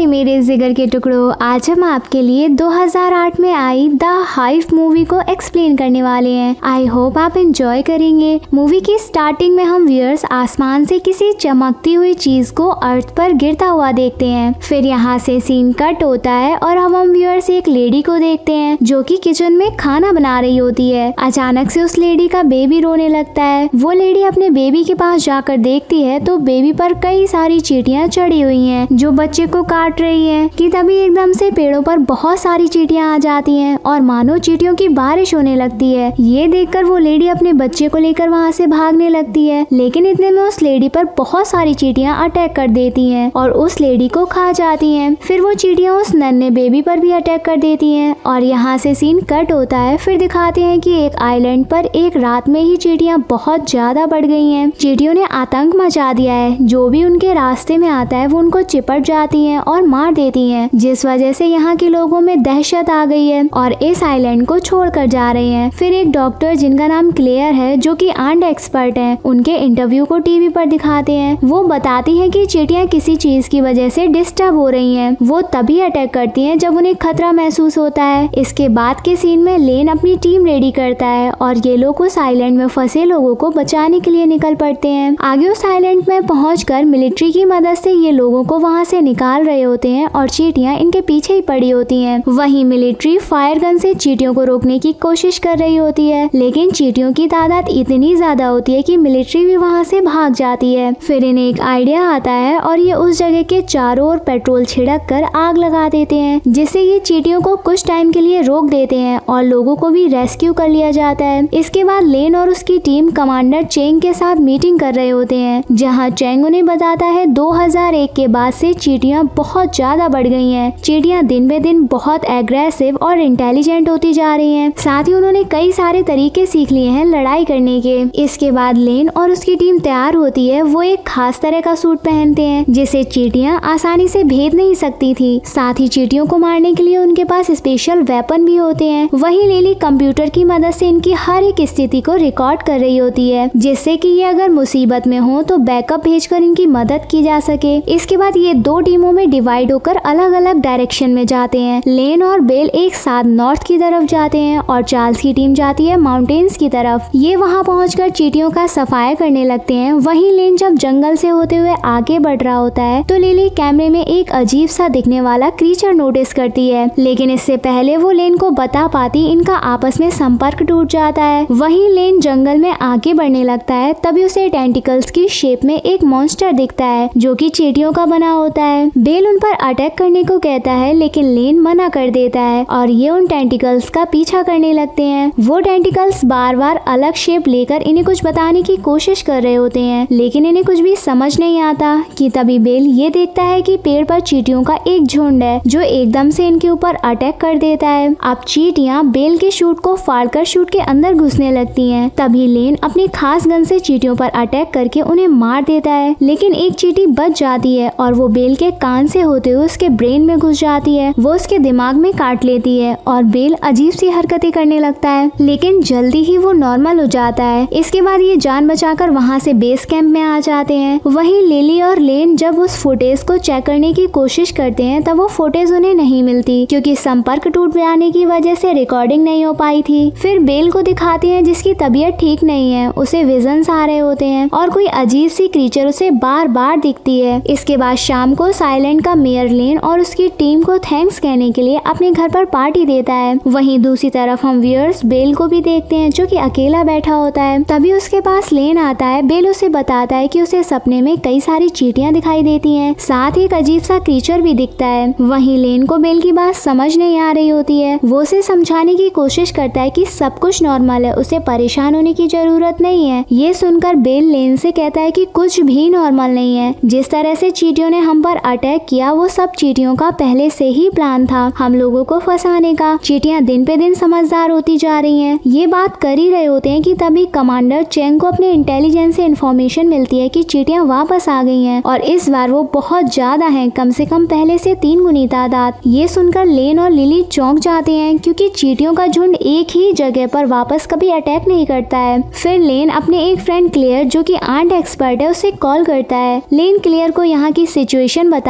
मेरे जिगर के टुकड़ों, आज हम आपके लिए 2008 में आई द हाइव मूवी को एक्सप्लेन करने वाले हैं। आई होप आप एंजॉय करेंगे। मूवी की स्टार्टिंग में हम व्यूअर्स आसमान से किसी चमकती हुई चीज को अर्थ पर गिरता हुआ देखते हैं। फिर यहाँ से सीन कट होता है और हम व्यूअर्स एक लेडी को देखते हैं जो कि किचन में खाना बना रही होती है। अचानक से उस लेडी का बेबी रोने लगता है। वो लेडी अपने बेबी के पास जाकर देखती है तो बेबी पर कई सारी चींटियां चढ़ी हुई हैं जो बच्चे को काट रही हैं। कि तभी एकदम से पेड़ों पर बहुत सारी चींटियां आ जाती हैं और मानो चींटियों की बारिश होने लगती है। ये देखकर वो लेडी अपने बच्चे को लेकर वहाँ से भागने लगती है, लेकिन इतने में उस लेडी पर बहुत सारी चींटियां अटैक कर देती हैं और उस लेडी को खा जाती हैं। फिर वो चींटियां उस नन्हे बेबी पर भी अटैक कर देती हैं और यहाँ से सीन कट होता है। फिर दिखाते हैं कि एक आइलैंड पर एक रात में ही चींटियां बहुत ज्यादा बढ़ गई हैं। चींटियों ने आतंक मचा दिया है। जो भी उनके रास्ते में आता है वो उनको चिपट जाती हैं और मार देती हैं, जिस वजह से यहाँ के लोगों में दहशत आ गई है और इस आइलैंड को छोड़कर जा रहे हैं। फिर एक डॉक्टर जिनका नाम क्लेयर है जो कि आंट एक्सपर्ट है, उनके इंटरव्यू को टीवी पर दिखाते हैं। वो बताती है कि चींटियां किसी चीज की वजह से डिस्टर्ब हो रही हैं। वो तभी अटैक करती हैं जब उन्हें खतरा महसूस होता है। इसके बाद के सीन में लेन अपनी टीम रेडी करता है और ये लोग उस आइलैंड में फंसे लोगों को बचाने के लिए निकल पड़ते हैं। आगे उस आइलैंड में पहुंचकर मिलिट्री की मदद से ये लोगों को वहां से निकाल रहे होते हैं और चींटियां इनके पीछे ही पड़ी होती हैं। वहीं मिलिट्री फायर गन से चींटियों को रोकने की कोशिश कर रही होती है, लेकिन चींटियों की तादाद इतनी ज्यादा होती है कि मिलिट्री भी वहां से भाग जाती है। फिर इन्हें एक आइडिया आता है और ये उस जगह के चारों ओर पेट्रोल छिड़क कर आग लगा देते हैं, जिससे ये चींटियों को कुछ टाइम के लिए रोक देते हैं और लोगों को भी रेस्क्यू कर लिया जाता है। इसके बाद लेन और उसकी टीम कमांडर चेंग के साथ मीटिंग कर रहे होते हैं, जहाँ चेंग उन्हें बताता है 2001 के बाद से चींटियां बहुत ज्यादा बढ़ गई हैं। चींटियां दिन बे दिन बहुत एग्रेसिव और इंटेलिजेंट होती जा रही हैं। साथ ही उन्होंने कई सारे तरीके सीख लिए हैं लड़ाई करने के। इसके बाद लेन और उसकी टीम तैयार होती है। वो एक खास तरह का सूट पहनते हैं जिसे चींटियां आसानी से भेद नहीं सकती थी। साथ ही चींटियों को मारने के लिए उनके पास स्पेशल वेपन भी होते हैं। वहीं लिली कंप्यूटर की मदद से इनकी हर एक स्थिति को रिकॉर्ड कर रही होती है, जिससे कि ये अगर मुसीबत में हो तो बैकअप भेजकर इनकी मदद की जा सके। इसके बाद ये दो टीमों में डिवाइड होकर अलग अलग डायरेक्शन में जाते हैं। लेन और बेल एक साथ नॉर्थ की तरफ जाते हैं और चार्ल्स की टीम जाती है माउंटेन्स की तरफ। ये वहाँ पहुंचकर चींटियों का सफाया करने लगते हैं। वहीं लेन जब जंगल से होते हुए आगे बढ़ रहा होता है तो लिली कैमरे में एक अजीब सा दिखने वाला क्रीचर नोटिस करती है, लेकिन इससे पहले वो लेन को बता पाती इनका आपस में संपर्क टूट जाता है। वहीं लेन जंगल में आगे बढ़ने लगता है, तभी उसे टेंटिकल्स की शेप में एक मॉन्स्टर दिखता है जो कि चींटियों का बना होता है। बेल उन पर अटैक करने को कहता है, लेकिन लेन मना कर देता है और ये उन टेंटिकल्स का पीछा करने लगते हैं। वो टेंटिकल्स बार बार अलग शेप लेकर इन्हें कुछ बताने की कोशिश कर रहे होते हैं, लेकिन इन्हें कुछ भी समझ नहीं आता। कि तभी बेल ये देखता है कि पेड़ पर चींटियों का एक झुंड है जो एकदम से इनके ऊपर अटैक कर देता है। अब चींटियां बेल के शूट को फाड़कर शूट के अंदर घुसने लगती हैं। तभी लेन अपनी खास गन से चींटियों पर अटैक करके उन्हें मार देता है, लेकिन एक चींटी बच जाती है और वो बेल के कान से होते हुए उसके ब्रेन में घुस जाती है। वो उसके दिमाग में काट लेती है और बेल अजीब सी हरकतें करने लगता है, लेकिन जल्दी ही वो नॉर्मल हो जाता है। इसके बाद ये जान बचाकर वहाँ से बेस कैंप में आ जाते हैं। वहीं लिली और लेन जब उस फुटेज को चेक करने की कोशिश करते हैं तब वो फुटेज उन्हें नहीं मिलती, क्योंकि संपर्क टूट जाने की वजह से रिकॉर्डिंग नहीं हो पाई थी। फिर बेल को दिखाते हैं जिसकी तबीयत ठीक नहीं है, उसे विजन्स आ रहे होते हैं और कोई अजीब सी क्रीचर उसे बार बार दिखती है। इसके बाद शाम को साइलेंट का मेयर लेन और उसकी टीम को थैंक्स कहने के लिए अपने घर पर पार्टी देता है। वहीं दूसरी तरफ हम व्यूअर्स बेल को भी देखते हैं जो कि अकेला बैठा होता है। तभी उसके पास लेन आता है। बेल उसे बताता है कि उसे सपने में कई सारी चींटियां दिखाई देती हैं, साथ ही एक अजीब सा क्रीचर भी दिखता है। वहीं लेन को बेल की बात समझ नहीं आ रही होती है। वो उसे समझाने की कोशिश करता है कि सब कुछ नॉर्मल है, उसे परेशान होने की जरूरत नहीं है। ये सुनकर बेल लेन से कहता है कि कुछ भी नॉर्मल नहीं है। जिस तरह से चींटियों ने हम पर अटैक किया वो सब चींटियों का पहले से ही प्लान था, हम लोगों को फंसाने का। चींटियां दिन पे दिन समझदार होती जा रही हैं। ये बात कर ही रहे होते हैं कि तभी कमांडर चेंग को अपने इंटेलिजेंस से इन्फॉर्मेशन मिलती है कि चींटियां वापस आ गई हैं और इस बार वो बहुत ज्यादा हैं, कम से कम पहले से 3 गुनी तादाद। ये सुनकर लेन और लिली चौंक जाते हैं, क्योंकि चींटियों का झुंड एक ही जगह पर वापस कभी अटैक नहीं करता है। फिर लेन अपने एक फ्रेंड क्लेयर जो कि आंट एक्सपर्ट है उसे कॉल करता है। लेन क्लेयर को यहाँ की सिचुएशन बताता है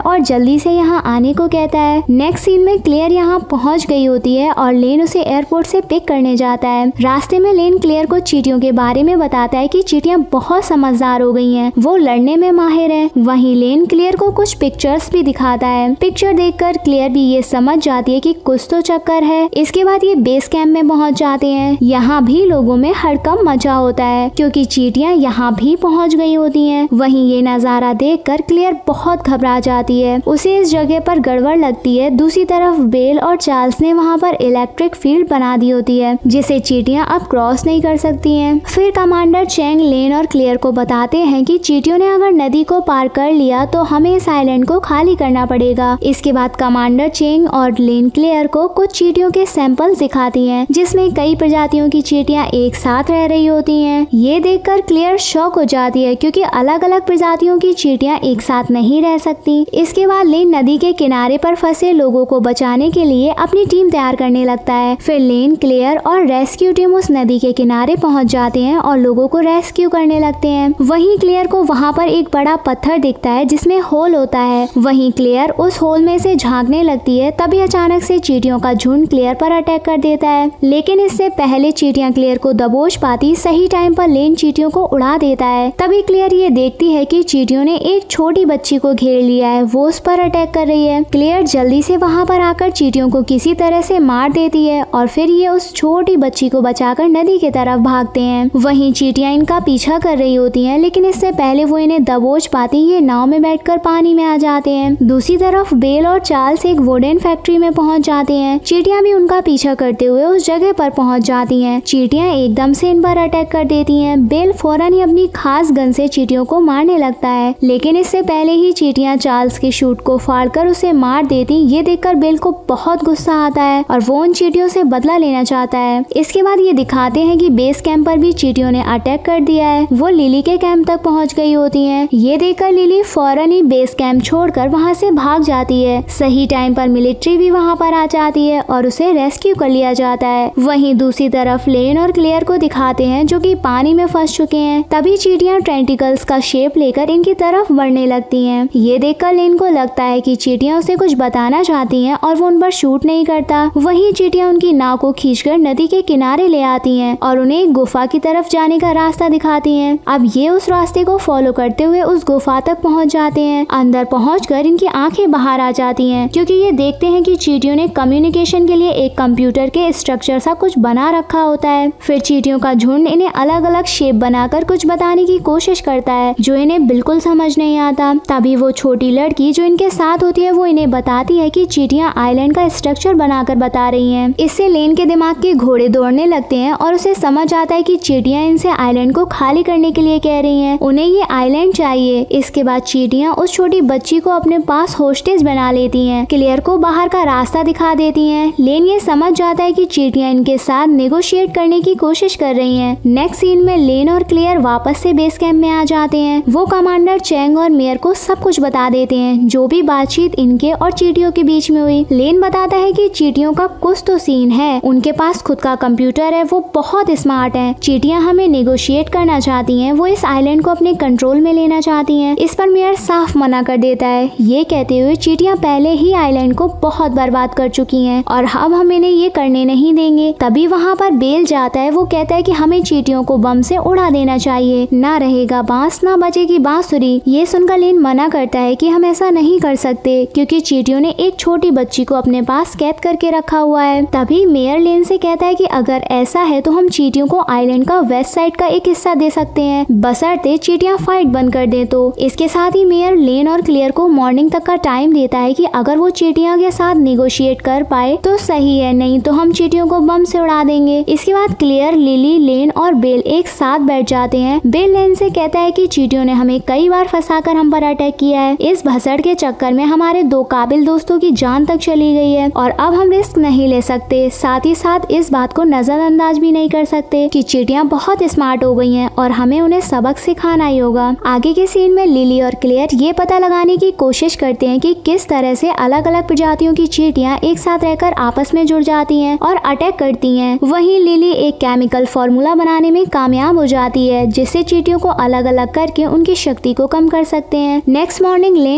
और जल्दी से यहाँ आने को कहता है। नेक्स्ट सीन में क्लेयर यहाँ पहुँच गई होती है और लेन उसे एयरपोर्ट से पिक करने जाता है। रास्ते में लेन क्लेयर को चींटियों के बारे में बताता है कि चींटियां बहुत समझदार हो गई हैं, वो लड़ने में माहिर है। वहीं लेन क्लेयर को कुछ पिक्चर्स भी दिखाता है। पिक्चर देखकर क्लेयर भी ये समझ जाती है कि कुछ तो चक्कर है। इसके बाद ये बेस कैंप में पहुंच जाते हैं। यहाँ भी लोगों में हड़कंप मचा होता है क्योंकि चींटियां यहाँ भी पहुंच गई होती हैं। वहीं ये नजारा देखकर क्लेयर बहुत घबरा जाती है, उसे इस जगह पर गड़बड़ लगती है। दूसरी तरफ बेल और चार्ल्स ने वहाँ पर इलेक्ट्रिक फील्ड बना दी होती है जिसे चींटियां अब क्रॉस नहीं कर सकती हैं। फिर कमांडर चेंग लेन और क्लेयर को बताते हैं कि चींटियों ने अगर नदी को पार कर लिया तो हमें इस आइलैंड को खाली करना पड़ेगा। इसके बाद कमांडर चेंग और लेन क्लेयर को कुछ चींटियों के सैंपल दिखाती हैं जिसमें कई प्रजातियों की चींटियां एक साथ रह रही होती हैं। ये देखकर क्लेयर शॉक हो जाती है क्योंकि अलग अलग प्रजातियों की चींटियां एक साथ नहीं रह सकती। इसके बाद लेन नदी के किनारे पर फंसे लोगों को बचाने के लिए अपनी टीम तैयार करने लगता है। फिर लेन क्लेयर और रेस्क्यू टीम उस नदी के किनारे पहुंच जाते हैं और लोगों को रेस्क्यू करने लगते हैं। वहीं क्लेयर को वहां पर एक बड़ा पत्थर दिखता है जिसमें होल होता है। वहीं क्लेयर उस होल में से झांकने लगती है, तभी अचानक से चींटियों का झुंड क्लेयर पर अटैक कर देता है। लेकिन इससे पहले चींटियां क्लेयर को दबोच पाती सही टाइम पर लेन चींटियों को उड़ा देता है। तभी क्लेयर ये देखती है कि चींटियों ने एक छोटी बच्ची को घेर लिया है, वो उस पर अटैक कर रही है। क्लेयर जल्दी से वहां पर आकर चींटियों को किसी तरह से मार देती है और फिर ये उस छोटी बच्ची को बचाकर नदी की तरफ भागते हैं। वहीं चींटियां इनका पीछा कर रही होती हैं, लेकिन इससे पहले वो इन्हें दबोच पाती ये नाव में बैठकर पानी में आ जाते हैं। दूसरी तरफ बेल और चार्ल्स एक वुडन फैक्ट्री में पहुंच जाते हैं। चींटियां भी उनका पीछा करते हुए उस जगह पर पहुंच जाती हैं। चींटियां एकदम से इन पर अटैक कर देती हैं। बेल फौरन ही अपनी खास गन से चींटियों को मारने लगता है, लेकिन इससे पहले ही चींटियां चार्ल्स के शूट को फाड़कर उसे मार देती। ये देखकर बेल को बहुत गुस्सा आता है और वो उन चींटियों से बदला लेना चाहता है। इसके बाद ये दिखाते हैं कि बेस कैंप पर भी चींटियों ने अटैक कर दिया है। वो लिली के कैंप तक पहुंच गई होती हैं। ये देखकर लिली फौरन ही बेस कैंप छोड़कर वहां से भाग जाती है। सही टाइम पर मिलिट्री भी वहां पर आ जाती है और उसे रेस्क्यू कर लिया जाता है। वहीं दूसरी तरफ लेन और क्लेयर को दिखाते हैं जो कि पानी में फंस चुके हैं। तभी चींटियां टेंटिकल्स का शेप लेकर इनकी तरफ बढ़ने लगती हैं। ये देखकर लेन को लगता है कि चींटियां उसे कुछ बताना चाहती हैं और वो उन पर शूट नहीं करता। वहीं चींटियां उनकी नाव को खींचकर नदी के किनारे ले आती हैं और उन्हें एक गुफा की तरफ जाने का रास्ता दिखाती हैं। अब ये उस रास्ते को फॉलो करते हुए उस गुफा तक पहुंच जाते हैं। अंदर पहुंचकर इनकी आंखें बाहर आ जाती हैं क्योंकि ये देखते हैं कि चींटियों ने कम्युनिकेशन के लिए एक कंप्यूटर के स्ट्रक्चर सा कुछ बना रखा होता है। फिर चींटियों का झुंड इन्हें अलग अलग शेप बनाकर कुछ बताने की कोशिश करता है जो इन्हें बिल्कुल समझ नहीं आता। तभी वो छोटी लड़की जो इनके साथ होती है वो इन्हें बताती है कि चींटियां आइलैंड का स्ट्रक्चर बनाकर बता रही हैं। इससे लेन के दिमाग के घोड़े दौड़ने लगते हैं और उसे समझ आता है कि चींटियां इनसे आइलैंड को खाली करने के लिए कह रही हैं, उन्हें ये आइलैंड चाहिए। इसके बाद चींटियां उस छोटी बच्ची को अपने पास होस्टेज बना लेती हैं। क्लेयर को बाहर का रास्ता दिखा देती हैं। लेन ये समझ जाता है कि चींटियां इनके साथ नेगोशिएट करने की कोशिश कर रही हैं। नेक्स्ट सीन में लेन और क्लेयर वापस से बेस कैंप में आ जाते हैं। वो कमांडर चेंग और मेयर को सब कुछ बता देते हैं, जो भी बातचीत इनके और चींटियों के बीच में हुई। लेन बताता है कि चींटियों का कुछ तो सीन है, उनके पास खुद का कंप्यूटर है, वो बहुत स्मार्ट है। चींटियां हमें नेगोशिएट करना चाहती हैं, वो इस आइलैंड को अपने कंट्रोल में लेना चाहती हैं। इस पर मेयर साफ मना कर देता है, ये कहते हुए चींटियां पहले ही आइलैंड को बहुत बर्बाद कर चुकी हैं और अब हम इन्हें ये करने नहीं देंगे। तभी वहाँ पर बेल जाता है। वो कहता है कि हमें चींटियों को बम से उड़ा देना चाहिए, ना रहेगा बांस ना बजेगी बांसुरी। ये सुनकर लेन मना करता है कि हम ऐसा नहीं कर सकते क्योंकि चींटियों ने एक छोटी बच्ची को अपने पास कैद करके रखा हुआ है। तभी मेयर लेन से कहता है कि अगर ऐसा है तो हम चींटियों को आइलैंड का वेस्ट साइड का एक हिस्सा दे सकते हैं, बशर्ते चींटियां फाइट बंद कर दें तो। इसके साथ ही मेयर लेन और क्लेयर को मॉर्निंग तक का टाइम देता है कि अगर वो चींटियां के साथ नेगोशिएट कर पाए तो सही है, नहीं तो हम चींटियों को बम से उड़ा देंगे। इसके बाद क्लेयर, लिली, लेन और बेल एक साथ बैठ जाते हैं। बेल लेन से कहता है कि चींटियों ने हमें कई बार फंसाकर हम पर अटैक किया है, इस भसड़ के चक्कर में हमारे 2 काबिल दोस्तों की जान तक चली गई है और अब हम रिस्क नहीं ले सकते। साथ ही साथ इस बात को नजरअंदाज भी नहीं कर सकते कि चींटियां बहुत स्मार्ट हो गई हैं और हमें उन्हें सबक सिखाना ही होगा। आगे के सीन में लिली और क्लेयर ये पता लगाने की कोशिश करते हैं कि किस तरह से अलग अलग प्रजातियों की चींटियां एक साथ रहकर आपस में जुड़ जाती हैं और अटैक करती हैं। वहीं लिली एक केमिकल फॉर्मूला बनाने में कामयाब हो जाती है जिससे चींटियों को अलग अलग करके उनकी शक्ति को कम कर सकते हैं। Next morning Lane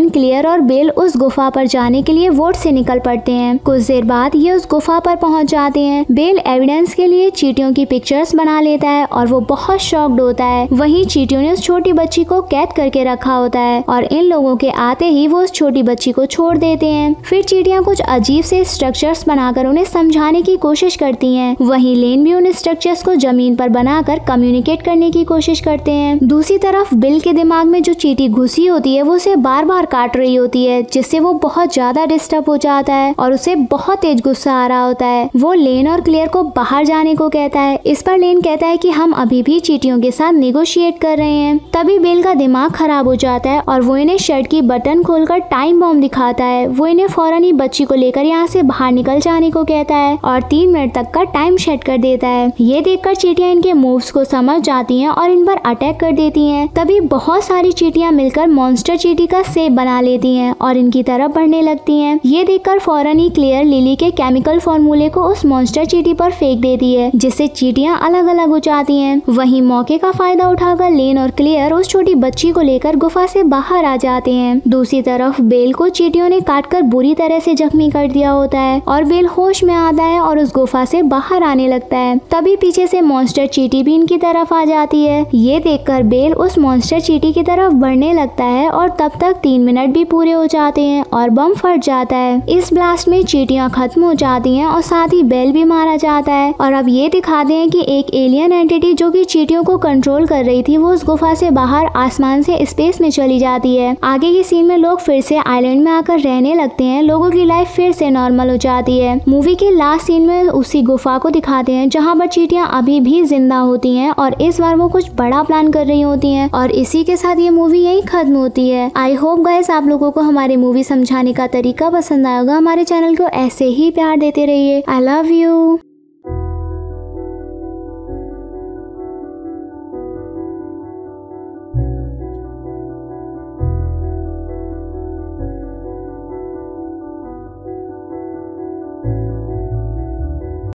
Lane, Claire और बेल उस गुफा पर जाने के लिए वोट से निकल पड़ते हैं। कुछ देर बाद ये उस गुफा पर पहुंच जाते हैं। बेल एविडेंस के लिए चींटियों की पिक्चर्स बना लेता है और वो बहुत शॉक्ड होता है। वहीं चींटियों ने उस छोटी बच्ची को कैद करके रखा होता है और इन लोगों के आते ही वो उस छोटी बच्ची को छोड़ देते हैं। फिर चींटियां कुछ अजीब से स्ट्रक्चर्स बनाकर उन्हें समझाने की कोशिश करती हैं। वहीं लेन भी उन स्ट्रक्चर्स को जमीन पर बनाकर कम्युनिकेट करने की कोशिश करते हैं। दूसरी तरफ बिल के दिमाग में जो चींटी घुसी होती है वो उसे बार बार काट रही होती है, जिससे वो बहुत ज्यादा डिस्टर्ब हो जाता है और उसे बहुत तेज गुस्सा आ रहा होता है। वो लेन और क्लेयर को बाहर जाने को कहता है। इस पर लेन कहता है कि हम अभी भी चींटियों के साथ नेगोशिएट कर रहे हैं। तभी बेल का दिमाग खराब हो जाता है और वो इन्हें शर्ट की बटन खोलकर टाइम बॉम्ब दिखाता है। वो इन्हें फौरन ही बच्ची को लेकर यहाँ से बाहर निकल जाने को कहता है और 3 मिनट तक का टाइम सेट कर देता है। ये देखकर चींटियां इनके मूव्स को समझ जाती हैं और इन पर अटैक कर देती हैं। तभी बहुत सारी चींटियां मिलकर मॉन्स्टर चींटी का शेप बना लेती हैं और इनकी तरफ बढ़ने लगती हैं। ये देखकर फौरन ही क्लेयर लिली के केमिकल फॉर्मूले को उस मॉन्स्टर चींटी पर फेंक देती है, जिससे चींटियां अलग अलग हो जाती हैं। वहीं मौके का फायदा उठाकर लेन और क्लेयर उस छोटी बच्ची को लेकर गुफा से बाहर आ जाते हैं। दूसरी तरफ बेल को चींटियों ने काटकर बुरी तरह से जख्मी कर दिया होता है और बेल होश में आता है और उस गुफा से बाहर आने लगता है। तभी पीछे से मॉन्स्टर चींटी भी इनकी तरफ आ जाती है। ये देखकर बेल उस मॉन्स्टर चींटी की तरफ बढ़ने लगता है और तब तक 3 मिनट भी पूरे हो जाते हैं और बम फट जाता है। इस ब्लास्ट में चींटियां खत्म हो जाती हैं और साथ ही बेल भी मारा जाता है। और अब ये दिखाते हैं कि एक एलियन एंटिटी जो कि चींटियों को कंट्रोल कर रही थी वो उस गुफा से बाहर आसमान से स्पेस में चली जाती है। आगे की सीन में लोग फिर से आइलैंड में आकर रहने लगते हैं। लोगों की लाइफ फिर से नॉर्मल हो जाती है। मूवी के लास्ट सीन में उसी गुफा को दिखाते हैं जहाँ पर चींटियां अभी भी जिंदा होती हैं और इस बार वो कुछ बड़ा प्लान कर रही होती हैं। और इसी के साथ ये मूवी यही खत्म होती है। आई होप गाइस आप लोगों को हमारी मूवी समझाने का तरीका पसंद आएगा। हमारे चैनल को ऐसे ही प्यार देते रहिए। I love you.